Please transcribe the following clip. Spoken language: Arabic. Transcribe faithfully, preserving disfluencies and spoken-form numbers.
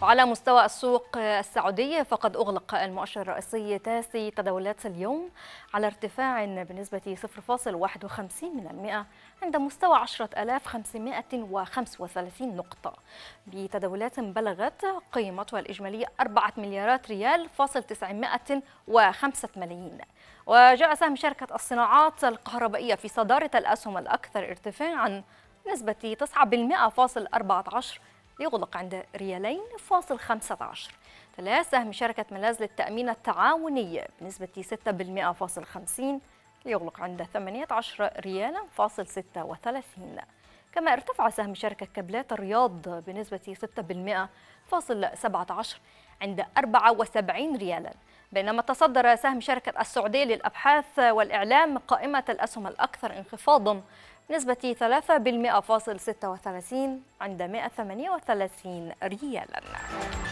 وعلى مستوى السوق السعودي فقد أغلق المؤشر الرئيسي تاسي تداولات اليوم على ارتفاع بنسبة صفر فاصل واحد وخمسين من المئة عند مستوى عشرة آلاف وخمسمائة وخمسة وثلاثين نقطة، بتداولات بلغت قيمتها الإجمالية أربعة مليارات ريال فاصل تسعمائة وخمسة ملايين. وجاء سهم شركة الصناعات الكهربائية في صدارة الأسهم الأكثر ارتفاعا بنسبة تسعة بالمئة فاصل أربعة عشر ليغلق عند ريالين فاصل خمسة عشر. تلا سهم شركة ملاذ للتأمين التعاوني بنسبة ستة بالمئة فاصل خمسين ليغلق عند ثمانية عشر ريالا فاصل ستة وثلاثين. كما ارتفع سهم شركة كابلات الرياض بنسبة ستة بالمئة فاصل سبعة عشر عند أربعة وسبعين ريالا، بينما تصدر سهم شركة السعودية للأبحاث والإعلام قائمة الأسهم الأكثر انخفاضا بنسبة ثلاثة بالمئة فاصل ستة وثلاثين عند مائة وثمانية وثلاثين ريالا.